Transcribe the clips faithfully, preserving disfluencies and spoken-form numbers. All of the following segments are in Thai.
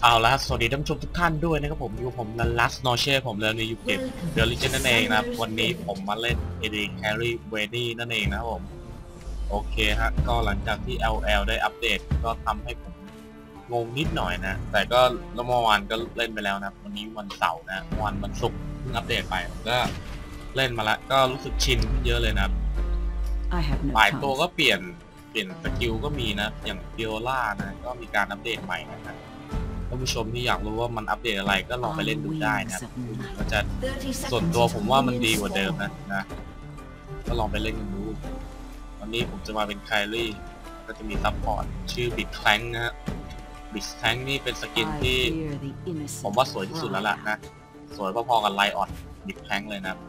เอาละสวัสดีท่านผู้ชมทุกท่านด้วยนะครับผมอยู่ผมนันลัสโนเช่ผมเลยในยูเกมเดลิเจนนั่นเองนะครับวันนี้ผมมาเล่นเอดีแครีเวนี่นั่นเองนะครับผมโอเคฮะก็หลังจากที่ แอล แอล ได้อัปเดตก็ทำให้ผมงงนิดหน่อยนะแต่ก็เมื่อวานก็เล่นไปแล้วนะวันนี้วันเสาร์นะวันวันศุกร์เพิ่งอัปเดตไปก็เล่นมาแล้วก็รู้สึกชินขึ้นเยอะเลยนะหลายตัวก็เปลี่ยนเปลี่ยนสกิลก็มีนะอย่างฟิโอล่านะก็มีการอัปเดตใหม่นะครับท่านผู้ชมที่อยากรู้ว่ามันอัปเดตอะไรก็ลองไปเล่นดูได้นะครับมันจะส่วนตัวผมว่ามันดีกว่าเดิมนะนะก็ลองไปเล่นกันดูวันนี้ผมจะมาเป็นไคลี่ก็จะมีซัพพอร์ตชื่อบิดแคลงนะฮะบิดแคลงนี่เป็นสกินที่ผมว่าสวยที่สุดแล้วล่ะนะสวยพอๆกับไลออดบิดแคลงเลยนะ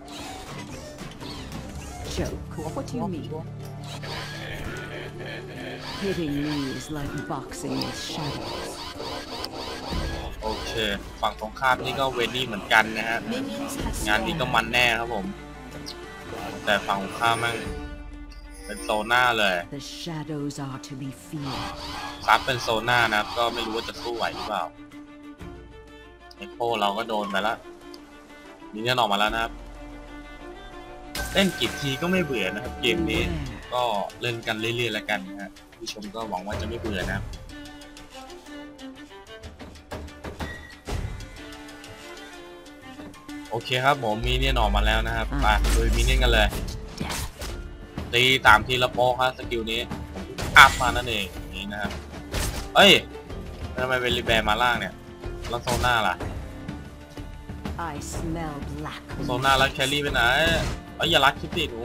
Hitting me is like boxing with shadows. โอเคฝั่งตรงข้ามนี่ก็เวนี่เหมือนกันนะฮะงานนี้ก็มันแน่ครับผมแต่ฝั่งตรงข้ามมั่งเป็นโซน่าเลย The shadows are to be feared. ซับเป็นโซน่านะครับก็ไม่รู้ว่าจะสู้ไหวหรือเปล่าเอ็กโคเราก็โดนไปแล้วนี่เนี่ยออกมาแล้วนะครับเล่นกี่ทีก็ไม่เบื่อนะครับเกมนี้ก็เล่นกันเรื่อยๆแล้วกันนะฮะผู้ชมก็หวังว่าจะไม่เบื่อนะโอเคครับผมมีเนี่ยออกมาแล้วนะครับไปดูมีเนี่ยกันเลยตีตามทีละโป๊ครับสกิลนี้อัพมานั่นเองนี่นะครับเอ้ยทำไมเป็นรีแบร์มาล่างเนี่ยแล้วโซน่าล่ะโซน่าแล้วแครี่ไปไหนเอ้ยอย่ารักคิดสิหนู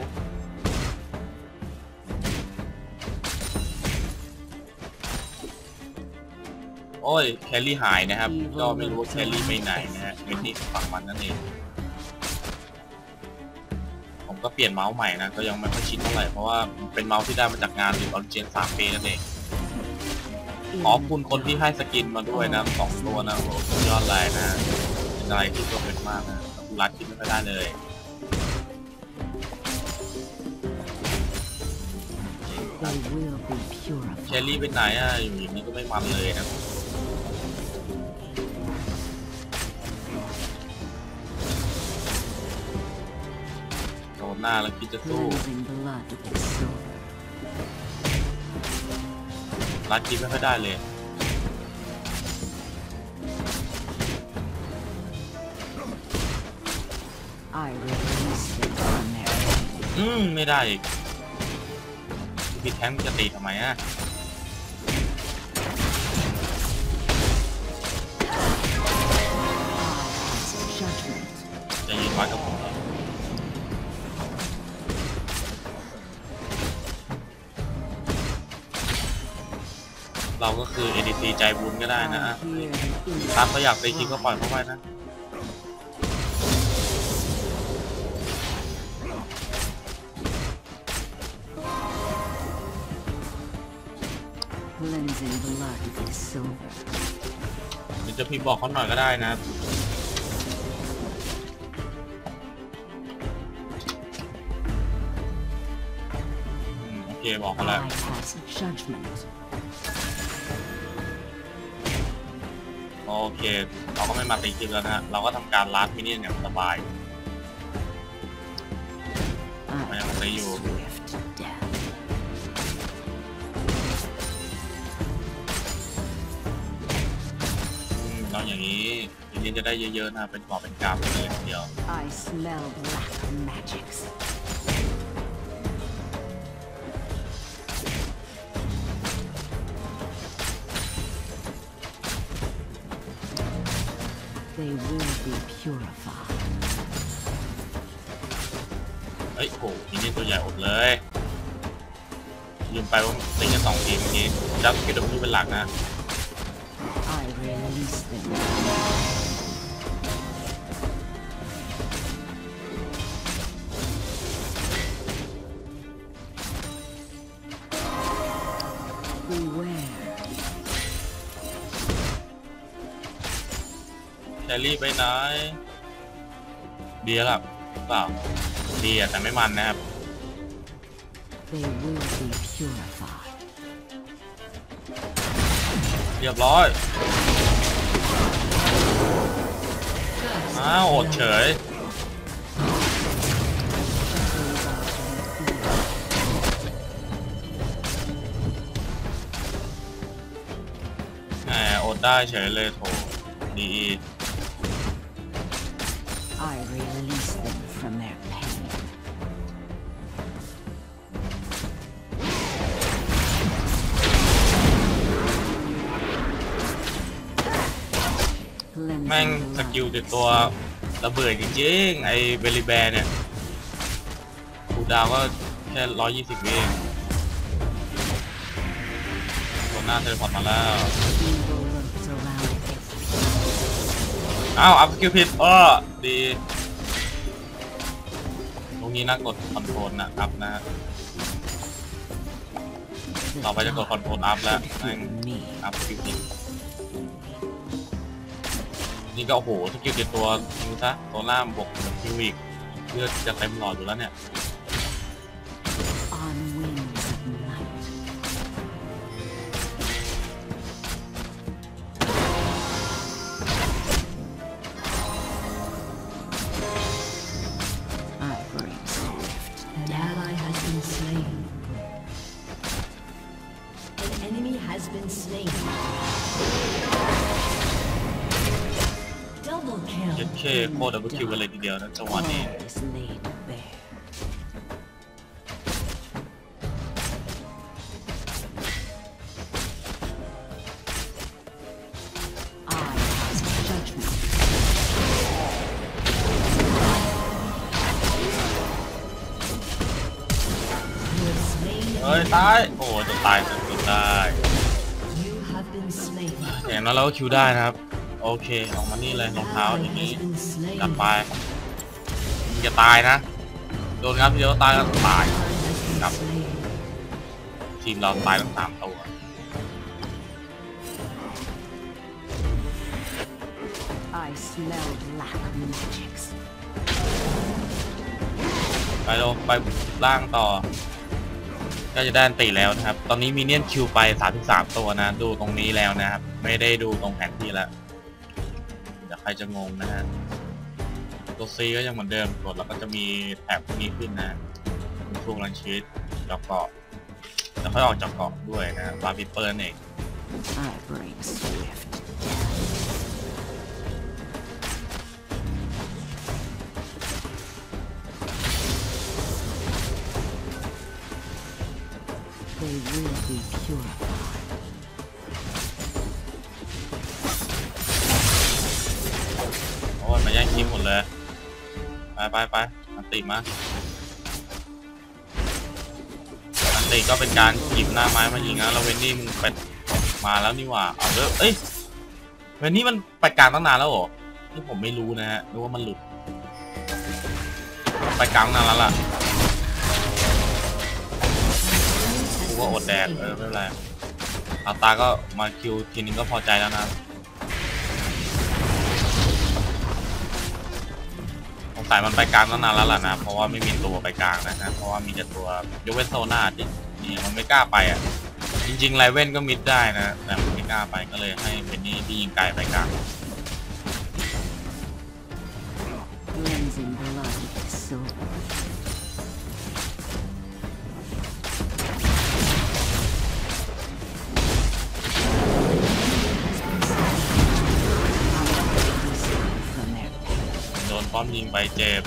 โอ้ยแครี่หายนะครับก็ไม่รู้ว่าแครี่ไปไหนนะฮะเป็นนี่ฝั่งมันนั่นเองผมก็เปลี่ยนเมาส์ใหม่นะก็ยังไม่ค่อยชินเท่าไหร่เพราะว่าเป็นเมาส์ที่ได้มาจากงานหรือออริจินสามปีนั่นเองขอบคุณคนที่ให้สกินมาด้วยนะสองตัวนะโอ้โหยอดเลยนะเป็นอะไรที่ตัวเป็นมากนะรัดคิดไม่ได้เลยแครี่ไปไหนอ่ะอยู่อย่างนี้ก็ไม่มันเลยนะโดนหน้าแล้วคิดจะสู้รัดคิดไม่ค่อยได้เลยอืมไม่ได้อีกพี่แทงจะตีทำไมอ่ะจะยืนไว้กับผมเราก็คือ เอ ดี ซี ใจบุญก็ได้นะถ้าเขาอยากตีคิงก็ปล่อยเข้าไปนะเดี๋ยวจะพี่บอกเขาหน่อยก็ได้นะโอเคบอกเขาแล้วโอเคเราก็ไม่มาตีคิวแล้วนะเราก็ทำการลัดมินิเนี่ยสบายมันยังตีอยู่เราอย่างนี้มินิจะได้เยอะๆนะเป็นกรอบเป็นกราบเลยทีเดียว They will be purified. เฮ้ยโหทีนี้ตัวใหญ่อดเลยลืมไปว่าตีกันสองทีเมื่อกี้จับเกดดูเป็นหลักนะ I release them. Beware. แครี่ไปไหนดีแล้วเปล่าดีอะแต่ไม่มันนะครับ เรียบร้อยอ้าวอดเฉยแหมอดได้เฉยเลยโถดี I release them from their pain. Cleansing แม่งส blood กิลติดตัวระเบิดจริงๆไอเบลิแบร์เนี่ยคูลดาวน์ก็แค่ร้อยยี่สิบวิเองตัวหน้าเทเลพอร์ตมาแล้ว evil lurks around every อ้าวอัพสกิลผิดอ้อดีตรงนี้น่ากดคอนโทรลนะครับนะ ต่อไปจะกดคอนโทรลอัพแล้วแม่ง me. อัพสกิลผิดนี่ก็โอ้โหสกิลติดตัวคิวซะตัวล่ามบวกคิวอีกเลือดจะเต็มหลอดอยู่แล้วเนี่ย On wings of night. I bring swift. An ally has been slain. An enemy has been slain. Double เจ็ด kill. เคโคตรดับเบิลคิวกันเลยทีเดียวนะจังหวะนี้ All is laid bare. I pass judgment. You have slain. เฮ้ยตายโอ้โหจะตายจนจนได้ You have been slain. อย่างนั้นเราก็คิวได้นะครับโอเคออกมานี่เลยรองเท้า Ally อย่างนี้ has been slain. กลับไปมึงจะตายนะโดนงับทีเดียวตายก็ตาย Ally has been Gặp. slain. ทีมเราตายทั้งสามตัว I smell black magics. ไปลงไปล่างต่อก็จะได้อันติแล้วนะครับตอนนี้มีเนียนคิวไปสามสิบสามตัวนะดูตรงนี้แล้วนะครับไม่ได้ดูตรงแผนที่แล้วเดี๋ยวใครจะงงนะฮะตัว C ก็ยังเหมือนเดิมกดแล้วก็จะมีแถบพวกนี้ขึ้นนะเป็นช่วงรันชีตแล้วก็แล้วค่อยออกจากเกาะด้วยนะวาร์ปิเปอร์เอง I bring swift. They will be purified. โอ้ยมาแย่งคิมหมดเลยไปไปไปอันติมาอันติก็เป็นการหยิบหน้าไม้มายิงนะแล้วเวนนี่มึงไปมาแล้วนี่หว่าเอาเด้อเอ้ยเวนนี่มันไปกลางตั้งนานแล้วเหรอนี่ผมไม่รู้นะฮะรู้ว่ามันหลุดไปกลางตั้งนานแล้วล่ะกูก็อดแดดเออไม่เป็นไรอาตาก็มาคิวทีนึงก็พอใจแล้วนะสงสัยมันไปกลางตั้งนานแล้วล่ะนะเพราะว่าไม่มีตัวไปกลางนะฮะเพราะว่ามีแต่ตัวยกเว้นโซน่าที่นี่มันไม่กล้าไปอ่ะจริงๆไลเว่นก็มิดได้นะแต่มันไม่กล้าไปก็เลยให้เป็นนี่ที่ยิงไกลไปกลาง Cleansing blood with silver. From their pain. โดนป้อมยิงไปเจ็บ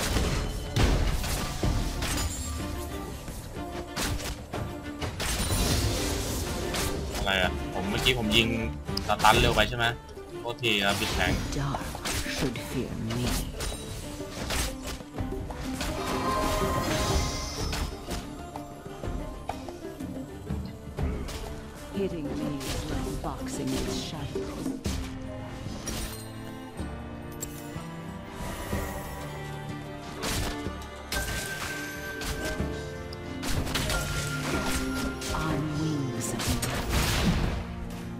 อะไรอ่ะผมเมื่อกี้ผมยิงสตันเร็วไปใช่ไหมโทษทีนะบิดแทง Dark should fear me. Hitting me is like boxing with shadows. On wings of night.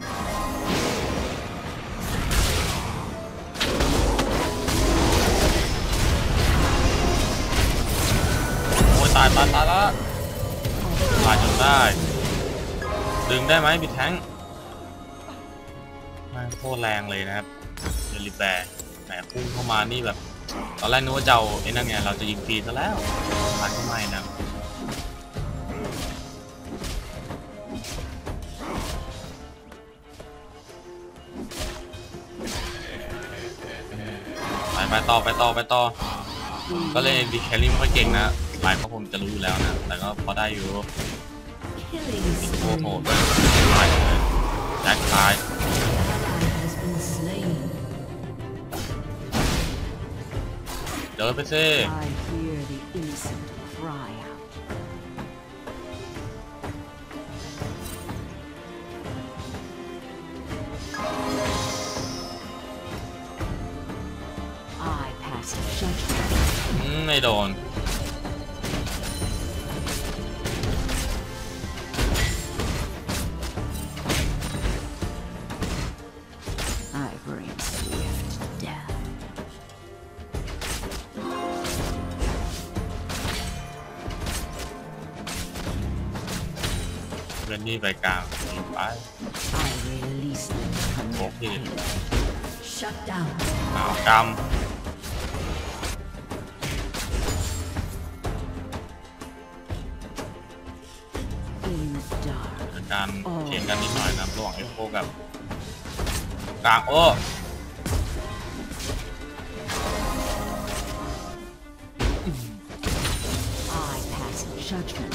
โอ้ยตายตายตายแล้วตายจนได้ดึงได้ไหมบิดแทงแม่งโคตรแรงเลยนะครับเดลิแบร์แหมพุ่งเข้ามานี่แบบตอนแรกนึกว่าจะเอาไอ้นั่นไงเราจะยิงฟรีซะแล้วมันก็ไม่นะไปไปต่อไปต่อไปต่อก็เล่นดีแคลรี่ไม่ค่อยเก่งนะหลายก็คงจะรู้อยู่แล้วนะแต่ก็พอได้อยู่ Killing โอ้โห spree. ด้วยตายเลยแจ็คตาย Ally has been slain. เดินไปซิ I hear the innocent cry out. I pass judgment. อืมไม่โดน I bring swift death. เรนนี่ไปกลางยิงไป I release them from their Okay. pain. Shut down. อ้าวก In the dark. ำเป็นการเถียงกันนิดหน่อยนะระหว่างไอโฟกับกลางโอ้ I pass judgment.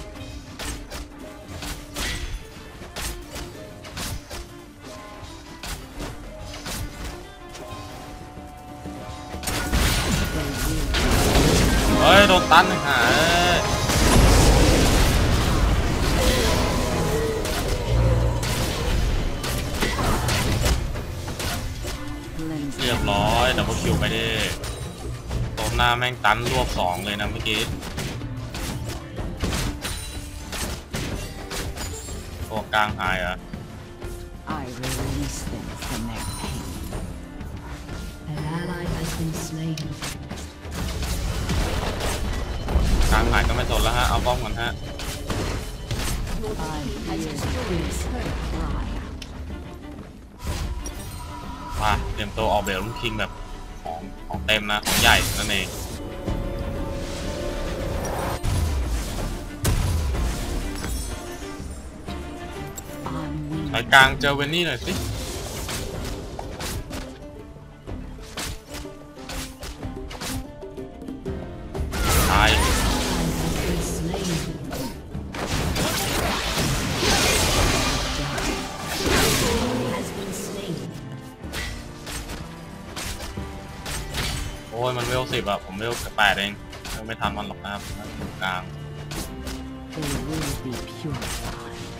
เฮ้ยโดนตันหา Cleanse เรียบร้อยดับเบิลคิวไปดิตรงหน้าแม่งตันรวบสองเลยนะเมื่อกี้ตัวกลางหายเหรอ I release them from their pain. An ally has been slain. กลางหายก็ไม่สนแล้วฮะเอาป้อมก่อนฮะ I hear the innocent cry out. มาเตรียมตัวออกเบลลุงคิงแบบของของเต็มนะของใหญ่นั่นเอง On wings. สายกลางเจอเวนนี่หน่อยสิตาย Ally has been slain. Enemy has been slain. โอ้ยมันเวลสิบอะผมเวลแปดเองไม่ทันมันหรอกนะครับกลาง They will be purified.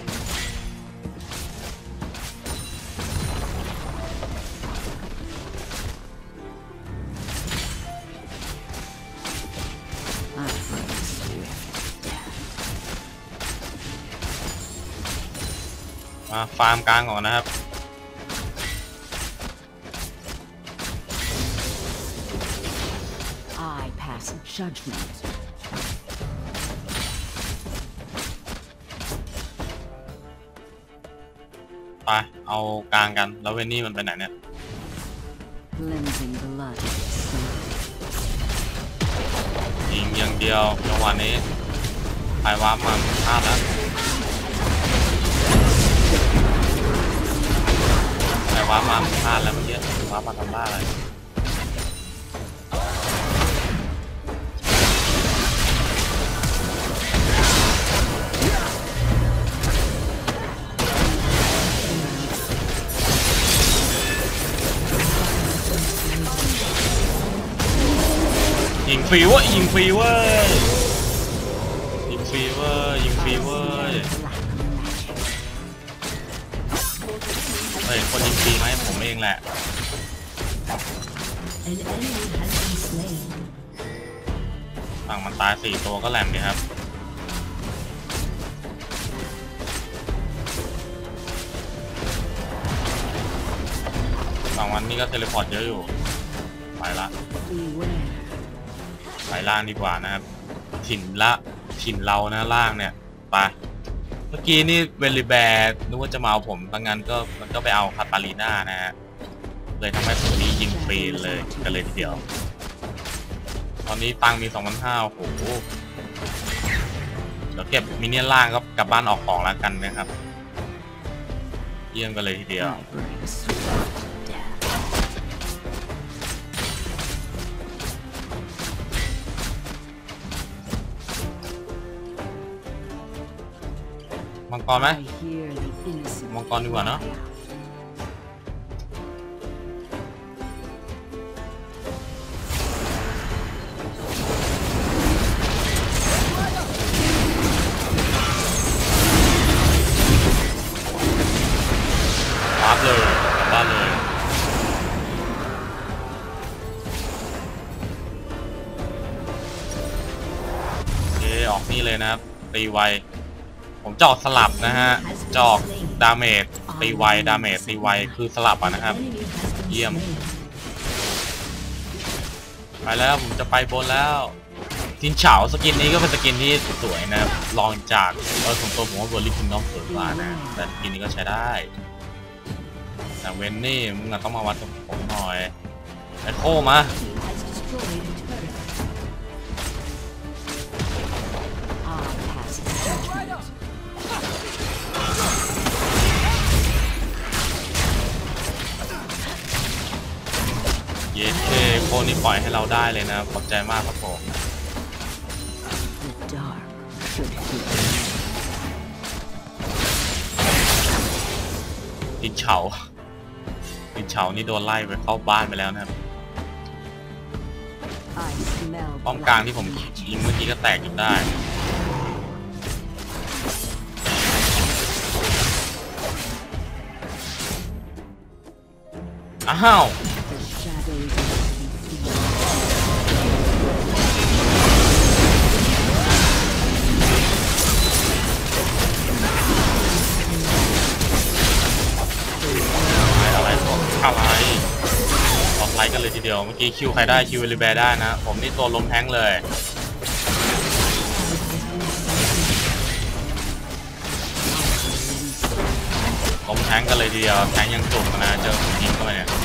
I bring swift death. มาฟาร์มกลางก่อนนะครับ I pass judgment. ไปเอากลางกันแล้วเวนนี่มันไปไหนเนี่ย Cleansing blood. Soul. ยิงอย่างเดียวจังหวะนี้ไพวาร์ปมาพลาดแล้วไพวาร์ปมาพลาดแล้วเมื่อกี้วาร์ปมาทำบ้าอะไรยิงฟรีเวะยิงฟรีเว้ยยิงฟรีเว้ยยิงฟรีเว้ย Black magic. เฮ้ยคนยิงฟรีไหมผมเองแหละ An enemy has been slain. ฝั่งมันตายสี่ตัวก็แหลมดีครับฝั่งมันนี่ก็เทเลพอร์ตเยอะอยู่ไปละ Beware. ไปล่างดีกว่านะครับถิ่นละถิ่นเรานะล่างเนี่ยไปเมื่อกี้นี่เวลิแบร์นึกว่าจะมาเอาผมตั้งงั้นก็มันก็ไปเอาคาตาลีน่านะฮะเลเลยทำให้ตัวนี้ยิงฟรีเลยกันเลยทีเดียวตอนนี้ตังมี สองพันห้าร้อย โอ้โหเดี๋ยวเก็บมินเนี่ยนล่างก็กลับบ้านออกของแล้วกันนะครับเยี่ยมกันเลยทีเดียว มังกรไหม มังกรดีกว่าเนาะปั๊บเลยกลับบ้านเลยโอเคออกนี่เลยนะครับตีไวผมจะออกสลับนะฮะจะออกดาเมจตีไวดาเมจตีไวคือสลับอ่ะนะครับเยี่ยมไปแล้วผมจะไปบนแล้วทินเฉาสกินนี้ก็เป็นสกินที่สวยนะครับลองจากเออส่วนตัวผมว่าเวอร์ลิคิงน้องสวยกว่านะแต่สกินนี้ก็ใช้ได้แต่เวนนี่มึงต้องมาวัดกับผมหน่อยไอโคมาเย้เคโคนี่ปล่อยให้เราได้เลยนะขอบใจมากครับผมติดเฉาติดเฉานี่โดนไล่ไปเข้าบ้านไปแล้วนะครับป้อมกลางที่ผมยิงเมื่อกี้ก็แตกอยู่ได้อ้าวอะไรอะไรออกไลท์กันเลยทีเดียวเมื่อกี้คิวใครได้คิวเวลิแบร์ได้นะผมนี่ตัวล้มแท้งเลยล้มแท้งกันเลยทีเดียวแท้งยังจุกนะเจอผมยิงเข้าไปเนี่ย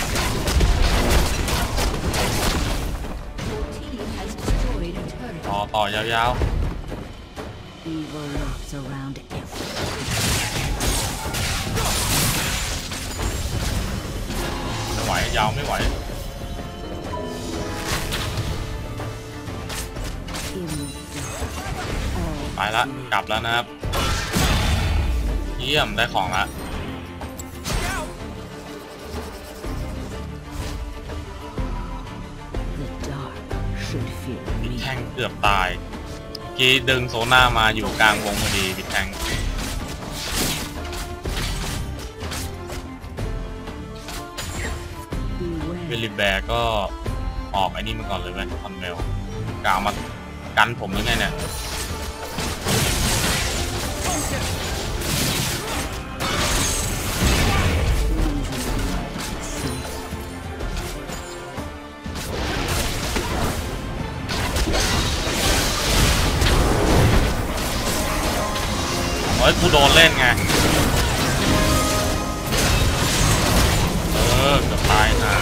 ต่อต่อยาวๆไม่ไหวยาวไม่ไหวไปละกลับแล้วนะครับเยี่ยมได้ของละบิดแทงเกือบตายกี้ดึงโซน่ามาอยู่กลางวงพอดีบิดแทงเวลิแบร์ก็ออกไอ้นี่มาก่อนเลยไหมคอนเมลกล่าวมากันผมหรือไงเนี่ยเฮ้ยกูโดนเล่นไงเออเกือบตายนะ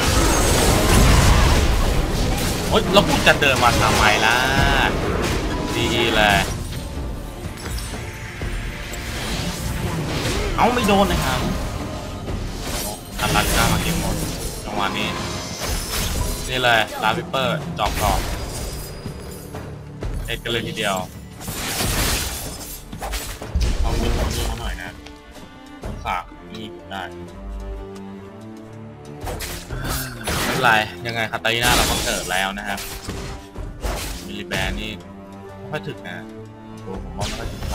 โอ๊ยแล้วกูจะเดินมาทำไมล่ะดีเลยเอ้าไม่โดนนะครับอันลันก้ามาเก็บหมดจังหวะนี้นี่เลยลาวิปเปอร์จอบกรอบเอ็ดกันเลยทีเดียวเอาเงินเอาเงินมาหน่อยนะฝากนี่ได้ไม่เป็นไรยังไงคาตาลีน่าเราก็เกิดแล้วนะครับมิลลิแบร์นี่ไม่ค่อยถึกนะตัวผมว่าไม่ค่อยถึกไป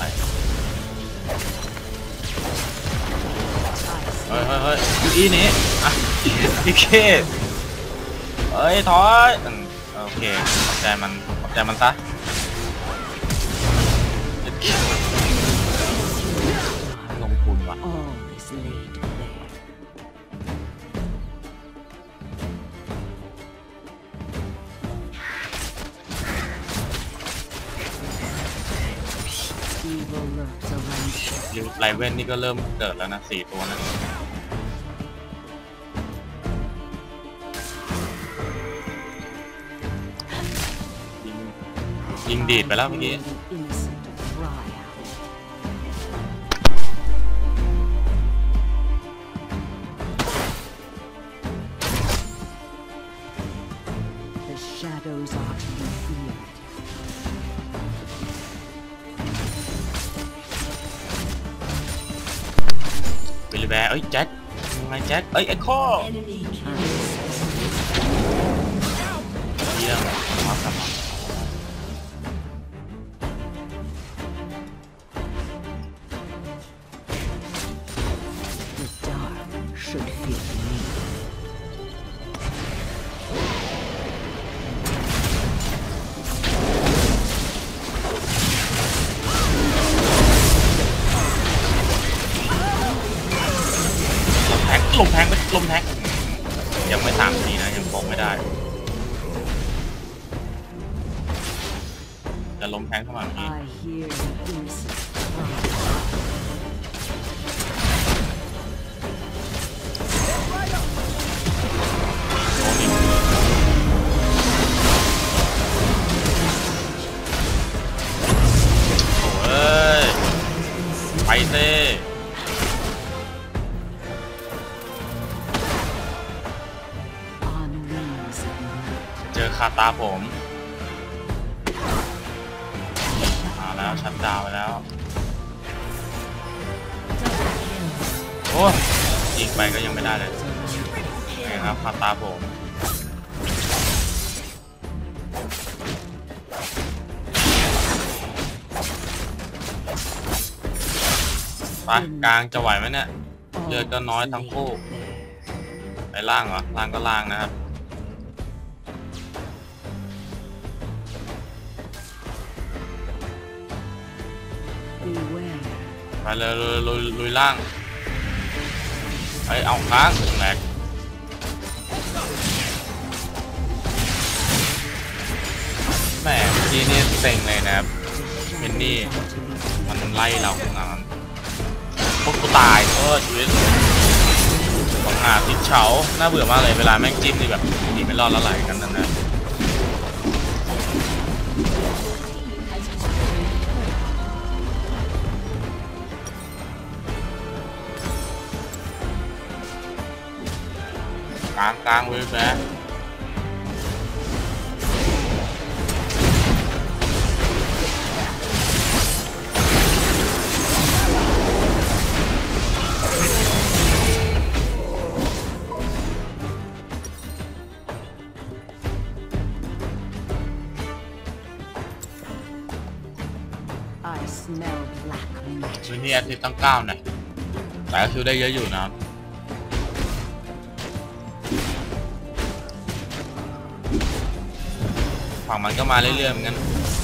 เฮ้ยเฮ้ยเฮ้ยอีนี่อ่ะอีเคเฮ้ยถอยโอเคขอบใจมันขอบใจมันซะลงทุนว่ะไลเว่นนี่ก็เริ่มเกิดแล้วนะสี่ตัวนะยิงดีดไปแล้วเมื่อกี้ The innocent cry out. The shadows are to be feared. วิลลี่แบร์เอ้ยแจ็คยังไงแจ็คเอ้ยไอ้ข้อ Enemy killed. เยี่ยมมากครับ The dark should fear me. ลมแทงลมแทงไปลมแทงยังไม่สามทีนะยังปกไม่ได้จะล้มแทงเข้ามาเมื่อกี้ I hear the innocent cry. โอ้นี่โอ้เอ้ยไปเซ่ On wings of night. เจอคาตาผมมาแล้วชัดดาวน์ไปแล้วโอ้ยิงไปก็ยังไม่ได้เลยนี่ครับคาตาผมไปกลางจะไหวไหมเนี่ยเลือดก็น้อยทั้งคู่ไปล่างเหรอล่างก็ล่างนะครับ Beware. ไปเลยลุยลุยลุยล่างไอเอาค้างแหลกแหมเมื่อกี้นี่เซ็งเลยนะครับเห็นนี่มันไล่เราขึ้นมาพวกกูตายเออชีวิตของหาติดเฉาน่าเบื่อมากเลยเวลาแม่งจิ้มนี่แบบหนีไม่รอดแล้วไหลกันนั่นนะกลางกลางเว้ยแบ๊ I smell black พื้น magic. ที่แอตติตั้งเก้าเนี่ยแต่ก็คือได้เยอะอยู่นะครับฝั่งมันก็มาเรื่อยๆเหมือนกัน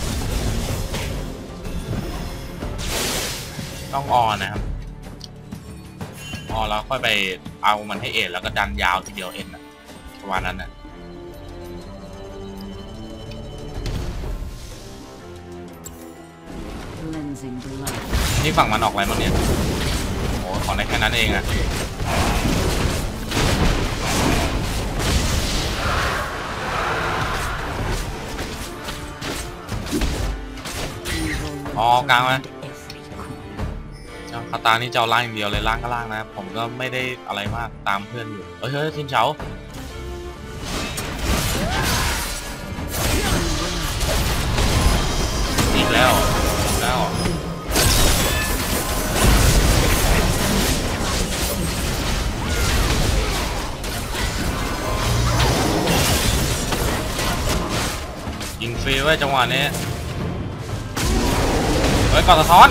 ต้องออนนะครับออนแล้วค่อยไปเอามันให้เอ็นแล้วก็ดันยาวทีเดียวเอ็นนะประมาณนั้นนะ Cleansing blood. นี่ฝั่งมันออกอะไรบ้างเนี่ยโอ้ของได้แค่นั้นเองอะอ๋อกลางไหมเจ้าคาตานี่เจ้าล่างอย่างเดียวเลยล่างก็ล่างนะผมก็ไม่ได้อะไรมากตามเพื่อนอยู่เฮ้ยเฮ้ยทีมเฉาอีกแล้วอีกแล้วยิงฟรีไว้จังหวะนี้เฮ้ยก่อนสะท้อน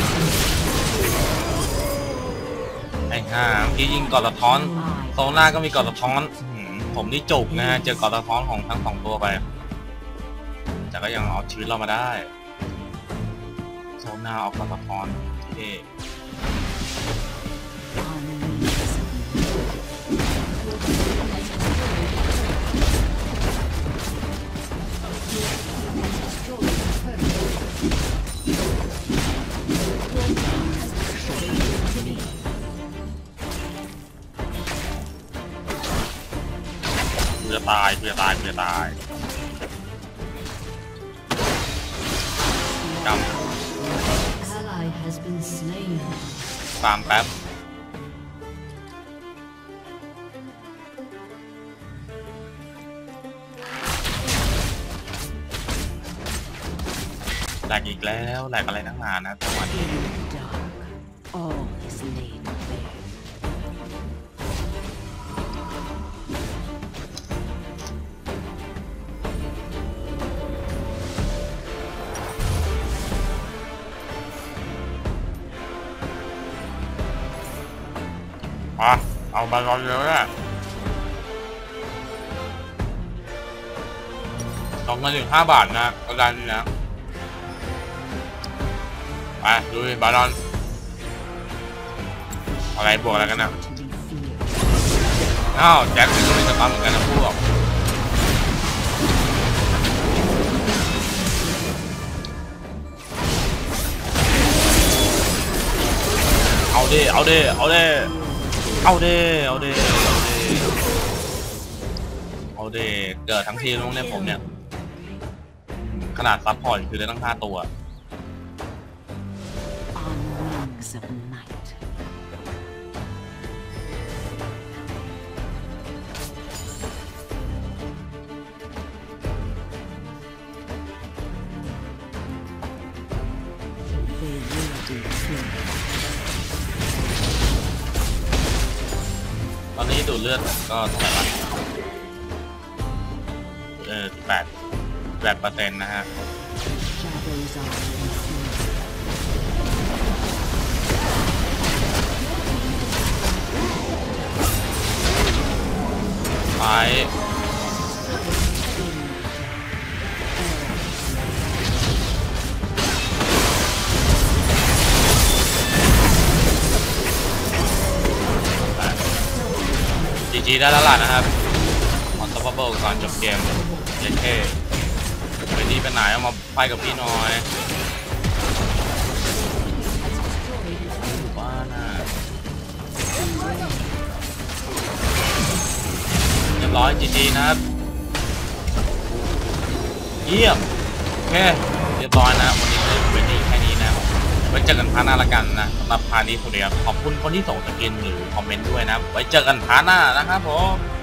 ไอ้ห่าเมื่อกี้ยิงก่อนสะท้อนโซน่าก็มีก่อนสะท้อนผมนี่จุกนะฮะเจอก่อนสะท้อนของทั้งสองตัวไปแต่ก็ยังเอาชีวิตเรามาได้โซน่าเอาก่อนสะท้อนเท่ On wings of night. เพื่อตายเพื่อตายเพื่อตายกรรม Ally has been slain. ฟาร์มแป๊บแหลกอีกแล้วแหลกอะไรนักหนานะจังหวะนี้ In the dark, all is laid bare. อ่ะเอาบอลลอนเลยนะสองพันถึงห้าบาทนะกระดานนี้นะไปดูบอลลอนอะไรบวกอะไรกันนะ To be feared. อ้าวแจ็คก็เป็นสตาร์เหมือนกันนะพวกเอาดิเอาดิเอาดิเอาดิเอาดิเอาดิเอาดิเกิดทั้งทีมลงเนี่ยผมเนี่ยขนาดซับพอร์ตคือได้ตั้งห้าตัว On wings of night. They will be killed. ตอนนี้ดูดเลือดก็เท่าไหร่ละเออแปดแปดเปอร์เซ็นต์นะฮะ Shadows are concealed. ไปจีจีได้แล้วล่ะนะครับออนท็อปเบิลก่อนจบเกมเล่นเท่ไปนี่ไปไหนเอามาไฟกับพี่หน่อยอยู่บ้านน่ะเรียบร้อยจีจีนะครับเยี่ยมโอเคเรียบร้อยนะวันนี้เล่นเวนี่แค่นี้นะไว้เจอกันพาร์ทหน้าละกันนะสำหรับพาร์ทนี้สวัสดีครับขอบคุณคนที่ส่งสกินหรือคอมเมนต์ด้วยนะไว้เจอกันพาร์ทหน้านะครับผม